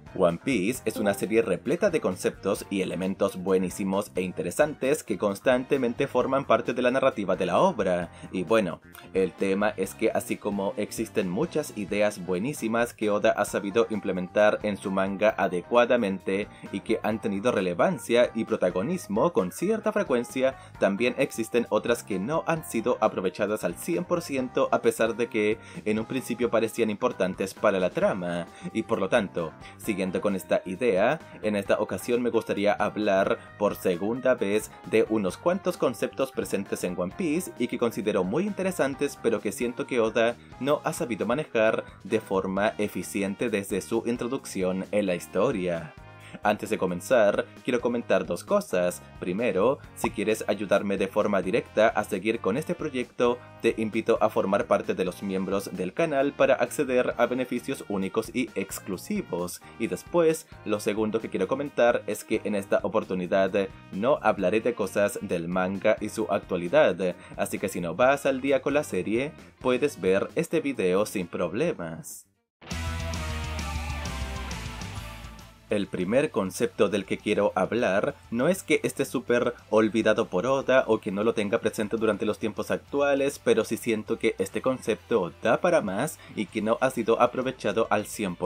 One Piece es una serie repleta de conceptos y elementos buenísimos e interesantes que constantemente forman parte de la narrativa de la obra. Y bueno, el tema es que así como existen muchas ideas buenísimas que Oda ha sabido implementar en su manga adecuadamente y que han tenido relevancia y protagonismo con cierta frecuencia, también existen otras que no han sido aprovechadas al 100% a pesar de que en un principio parecían importantes para la trama. Y por lo tanto, siguiendo con esta idea, en esta ocasión me gustaría hablar por segunda vez de unos cuantos conceptos presentes en One Piece y que considero muy interesantes, pero que siento que Oda no ha sabido manejar de forma eficiente desde su introducción en la historia. Antes de comenzar, quiero comentar dos cosas. Primero, si quieres ayudarme de forma directa a seguir con este proyecto, te invito a formar parte de los miembros del canal para acceder a beneficios únicos y exclusivos. Y después, lo segundo que quiero comentar es que en esta oportunidad no hablaré de cosas del manga y su actualidad, así que si no vas al día con la serie, puedes ver este video sin problemas. El primer concepto del que quiero hablar no es que esté súper olvidado por Oda o que no lo tenga presente durante los tiempos actuales, pero sí siento que este concepto da para más y que no ha sido aprovechado al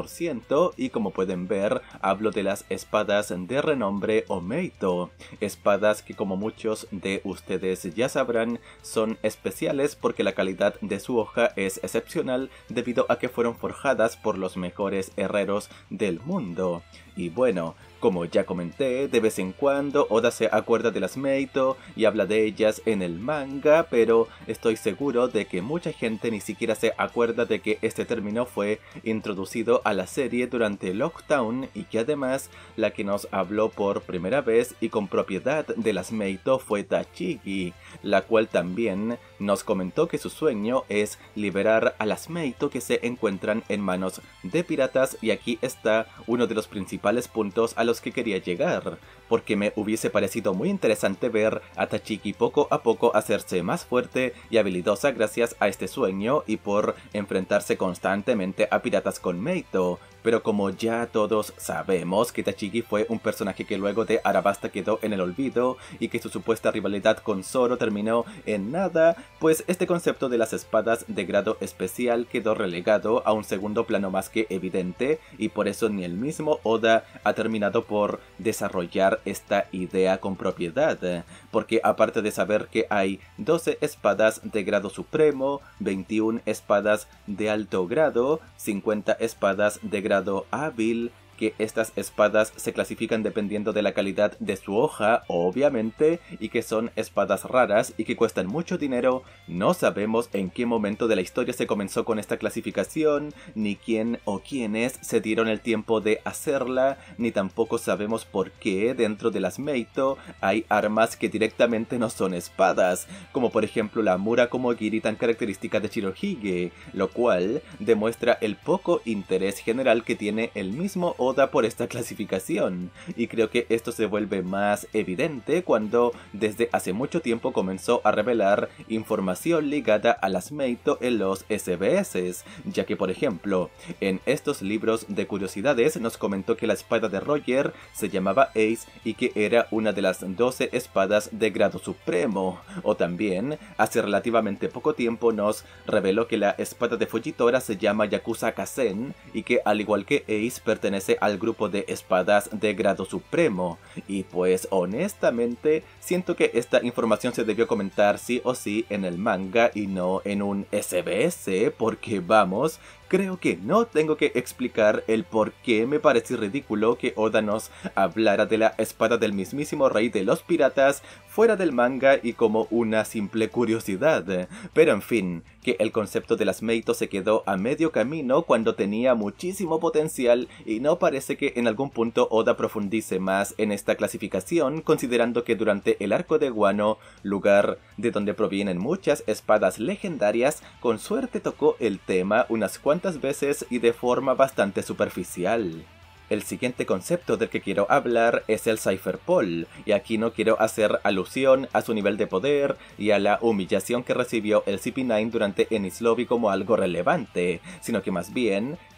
100%, y como pueden ver, hablo de las espadas de renombre o Meito, espadas que como muchos de ustedes ya sabrán son especiales porque la calidad de su hoja es excepcional debido a que fueron forjadas por los mejores herreros del mundo. Y bueno, como ya comenté, de vez en cuando Oda se acuerda de las Meito y habla de ellas en el manga, pero estoy seguro de que mucha gente ni siquiera se acuerda de que este término fue introducido a la serie durante Lockdown y que además la que nos habló por primera vez y con propiedad de las Meito fue Tachigi, la cual también nos comentó que su sueño es liberar a las Meito que se encuentran en manos de piratas, y aquí está uno de los principales puntos a los que quería llegar, porque me hubiese parecido muy interesante ver a Tachigi poco a poco hacerse más fuerte y habilidosa gracias a este sueño y por enfrentarse constantemente a piratas con Meito. Pero como ya todos sabemos que Tachigi fue un personaje que luego de Arabasta quedó en el olvido y que su supuesta rivalidad con Zoro terminó en nada, pues este concepto de las espadas de grado especial quedó relegado a un segundo plano más que evidente, y por eso ni el mismo Oda ha terminado por desarrollar esta idea con propiedad, porque aparte de saber que hay 12 espadas de grado supremo, 21 espadas de alto grado, 50 espadas de grado hábil, que estas espadas se clasifican dependiendo de la calidad de su hoja, obviamente, y que son espadas raras y que cuestan mucho dinero. No sabemos en qué momento de la historia se comenzó con esta clasificación, ni quién o quiénes se dieron el tiempo de hacerla, ni tampoco sabemos por qué dentro de las Meito hay armas que directamente no son espadas, como por ejemplo la Murakomogiri tan característica de Shirohige, lo cual demuestra el poco interés general que tiene el mismo Oda por esta clasificación, y creo que esto se vuelve más evidente cuando desde hace mucho tiempo comenzó a revelar información ligada a las Meito en los SBS, ya que por ejemplo en estos libros de curiosidades nos comentó que la espada de Roger se llamaba Ace y que era una de las 12 espadas de grado supremo, o también hace relativamente poco tiempo nos reveló que la espada de Fujitora se llama Yakuza Kasen y que al igual que Ace pertenece al grupo de espadas de grado supremo. Y pues honestamente siento que esta información se debió comentar sí o sí en el manga y no en un SBS, porque vamos, creo que no tengo que explicar el por qué me parece ridículo que Oda nos hablara de la espada del mismísimo rey de los piratas fuera del manga y como una simple curiosidad. Pero en fin, que el concepto de las Meito se quedó a medio camino cuando tenía muchísimo potencial, y no parece que en algún punto Oda profundice más en esta clasificación, considerando que durante el arco de Wano, lugar de donde provienen muchas espadas legendarias, con suerte tocó el tema unas cuantas veces y de forma bastante superficial. El siguiente concepto del que quiero hablar es el Cypher Paul, y aquí no quiero hacer alusión a su nivel de poder y a la humillación que recibió el CP9 durante Enies Lobby como algo relevante, sino que más bien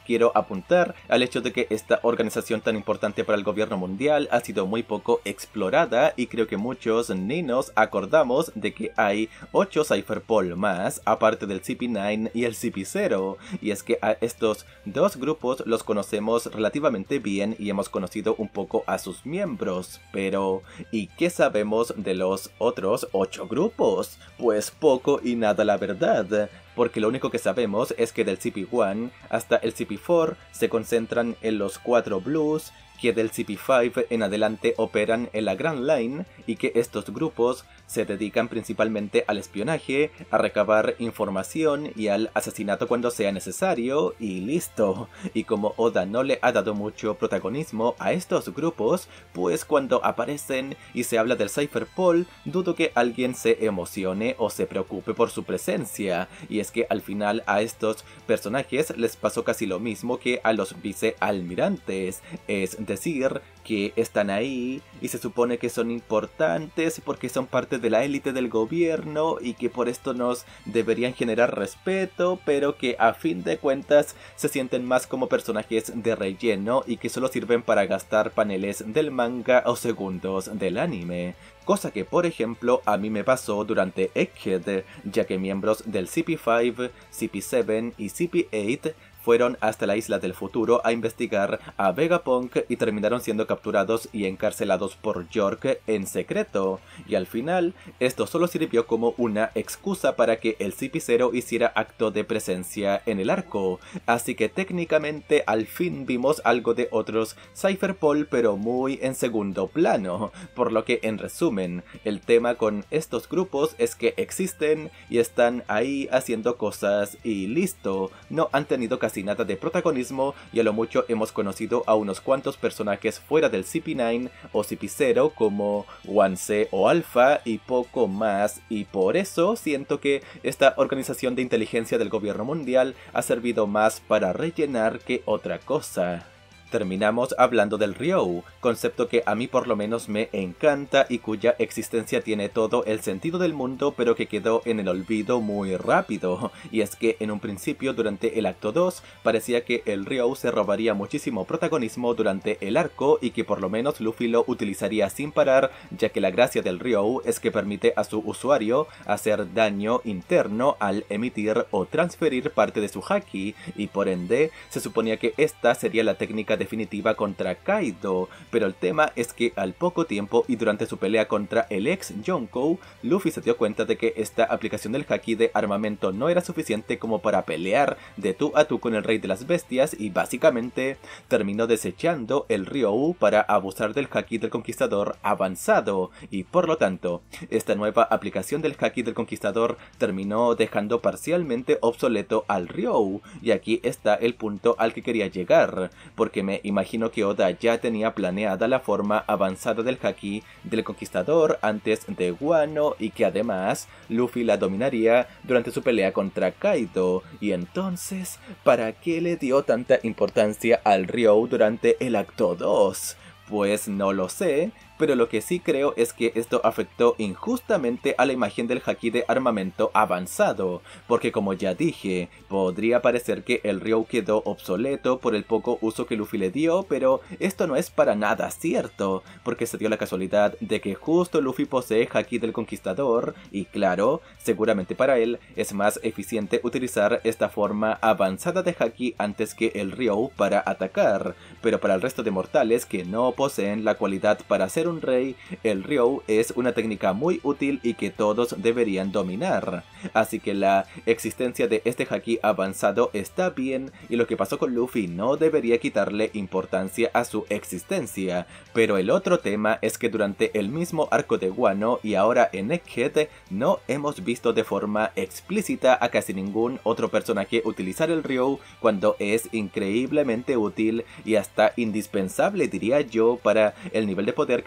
quiero apuntar al hecho de que esta organización tan importante para el gobierno mundial ha sido muy poco explorada y creo que muchos ni nos acordamos de que hay 8 Cypherpol más, aparte del CP9 y el CP0, y es que a estos dos grupos los conocemos relativamente bien y hemos conocido un poco a sus miembros, pero ¿y qué sabemos de los otros 8 grupos? Pues poco y nada, la verdad, porque lo único que sabemos es que del CP1 hasta el CP4 se concentran en los 4 Blues, que del CP5 en adelante operan en la Grand Line y que estos grupos se dedican principalmente al espionaje, a recabar información y al asesinato cuando sea necesario, y listo. Y como Oda no le ha dado mucho protagonismo a estos grupos, pues cuando aparecen y se habla del Cypherpol, dudo que alguien se emocione o se preocupe por su presencia, y es que al final a estos personajes les pasó casi lo mismo que a los vicealmirantes, es decir, que están ahí y se supone que son importantes porque son parte de la élite del gobierno y que por esto nos deberían generar respeto, pero que a fin de cuentas se sienten más como personajes de relleno y que solo sirven para gastar paneles del manga o segundos del anime. Cosa que por ejemplo a mí me pasó durante Egghead, ya que miembros del CP5, CP7 y CP8 fueron hasta la isla del futuro a investigar a Vegapunk y terminaron siendo capturados y encarcelados por York en secreto. Y al final, esto solo sirvió como una excusa para que el CP0 hiciera acto de presencia en el arco. Así que técnicamente al fin vimos algo de otros Cypherpol, pero muy en segundo plano. Por lo que en resumen, el tema con estos grupos es que existen y están ahí haciendo cosas y listo. No han tenido casi nada de protagonismo y a lo mucho hemos conocido a unos cuantos personajes fuera del CP9 o CP0 como One o Alpha y poco más, y por eso siento que esta organización de inteligencia del gobierno mundial ha servido más para rellenar que otra cosa. Terminamos hablando del Ryou, concepto que a mí por lo menos me encanta y cuya existencia tiene todo el sentido del mundo, pero que quedó en el olvido muy rápido. Y es que en un principio durante el acto 2 parecía que el Ryou se robaría muchísimo protagonismo durante el arco y que por lo menos Luffy lo utilizaría sin parar, ya que la gracia del Ryou es que permite a su usuario hacer daño interno al emitir o transferir parte de su haki, y por ende se suponía que esta sería la técnica definitiva contra Kaido, pero el tema es que al poco tiempo y durante su pelea contra el ex Yonkou, Luffy se dio cuenta de que esta aplicación del haki de armamento no era suficiente como para pelear de tú a tú con el rey de las bestias y básicamente terminó desechando el Ryou para abusar del haki del conquistador avanzado, y por lo tanto esta nueva aplicación del haki del conquistador terminó dejando parcialmente obsoleto al Ryou, y aquí está el punto al que quería llegar, porque me imagino que Oda ya tenía planeada la forma avanzada del haki del conquistador antes de Wano y que además Luffy la dominaría durante su pelea contra Kaido, y entonces, ¿para qué le dio tanta importancia al Ryou durante el acto 2? Pues no lo sé, pero lo que sí creo es que esto afectó injustamente a la imagen del haki de armamento avanzado, porque como ya dije, podría parecer que el Ryou quedó obsoleto por el poco uso que Luffy le dio, pero esto no es para nada cierto, porque se dio la casualidad de que justo Luffy posee haki del conquistador, y claro, seguramente para él es más eficiente utilizar esta forma avanzada de haki antes que el Ryou para atacar, pero para el resto de mortales que no poseen la cualidad para hacer un rey, el Ryou es una técnica muy útil y que todos deberían dominar. Así que la existencia de este haki avanzado está bien, y lo que pasó con Luffy no debería quitarle importancia a su existencia. Pero el otro tema es que durante el mismo arco de Wano y ahora en Egghead no hemos visto de forma explícita a casi ningún otro personaje utilizar el Ryou cuando es increíblemente útil y hasta indispensable, diría yo, para el nivel de poder que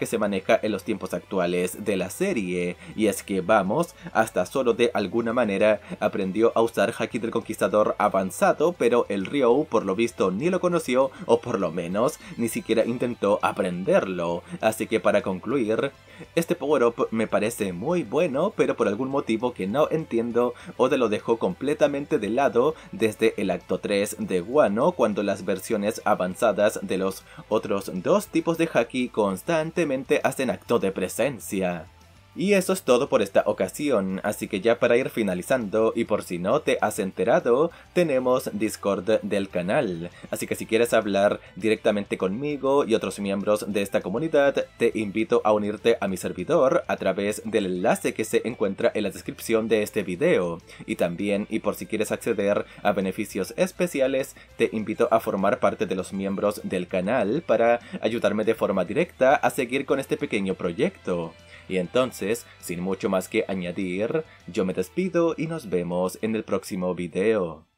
se maneja en los tiempos actuales de la serie, y es que Vamos hasta solo de alguna manera aprendió a usar Haki del Conquistador avanzado, pero el Ryou por lo visto ni lo conoció, o por lo menos ni siquiera intentó aprenderlo. Así que para concluir, este power-up me parece muy bueno, pero por algún motivo que no entiendo, Oda lo dejó completamente de lado desde el acto 3 de Wano, cuando las versiones avanzadas de los otros dos tipos de Haki constantemente hacen acto de presencia. Y eso es todo por esta ocasión, así que ya para ir finalizando, y por si no te has enterado, tenemos Discord del canal. Así que si quieres hablar directamente conmigo y otros miembros de esta comunidad, te invito a unirte a mi servidor a través del enlace que se encuentra en la descripción de este video. Y también, y por si quieres acceder a beneficios especiales, te invito a formar parte de los miembros del canal para ayudarme de forma directa a seguir con este pequeño proyecto. Y entonces, sin mucho más que añadir, yo me despido y nos vemos en el próximo video.